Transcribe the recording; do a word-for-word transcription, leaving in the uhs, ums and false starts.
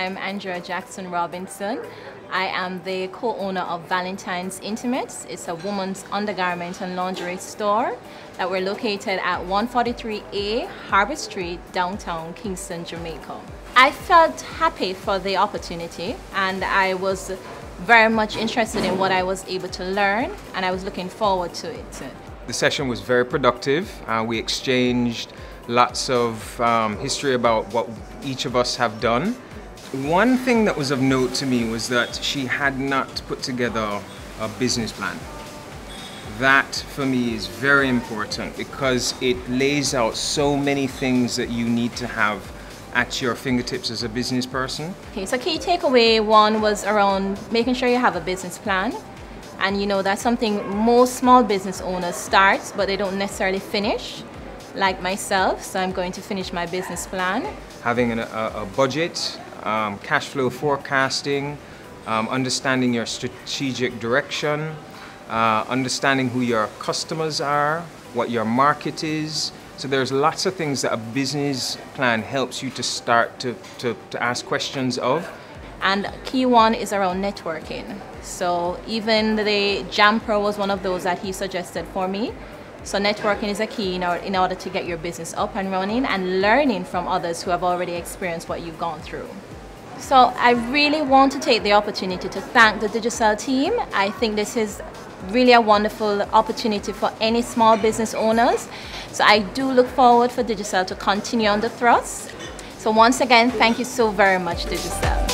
I'm Andrea Jackson Robinson. I am the co-owner of Valentine's Intimates. It's a woman's undergarment and lingerie store that we're located at one forty-three A Harbor Street, downtown Kingston, Jamaica. I felt happy for the opportunity, and I was very much interested in what I was able to learn, and I was looking forward to it. The session was very productive. Uh, we exchanged lots of um, history about what each of us have done. One thing that was of note to me was that she had not put together a business plan. That for me is very important because it lays out so many things that you need to have at your fingertips as a business person. Okay, so key takeaway one was around making sure you have a business plan. And you know, that's something most small business owners start, but they don't necessarily finish, like myself. So I'm going to finish my business plan. Having an, a, a budget, um, cash flow forecasting, um, understanding your strategic direction, uh, understanding who your customers are, what your market is. So there's lots of things that a business plan helps you to start to, to, to ask questions of. And key one is around networking. So even the Jam Pro was one of those that he suggested for me. So networking is a key in order, in order to get your business up and running and learning from others who have already experienced what you've gone through. So I really want to take the opportunity to thank the Digicel team. I think this is really a wonderful opportunity for any small business owners. So I do look forward for Digicel to continue on the thrust. So once again, thank you so very much, Digicel.